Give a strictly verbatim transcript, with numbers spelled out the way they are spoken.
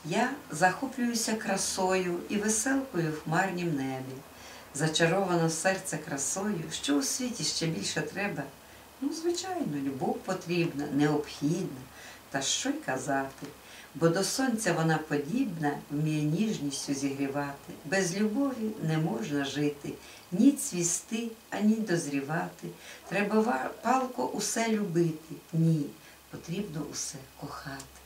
Я захоплююся красою і веселкою в хмарнім небі. Зачаровано серце красою, що у світі ще більше треба? Ну, звичайно, любов потрібна, необхідна, та що й казати. Бо до сонця вона подібна, вміє ніжністю зігрівати. Без любові не можна жити, ні цвісти, ані дозрівати. Треба палко усе любити, ні, потрібно усе кохати.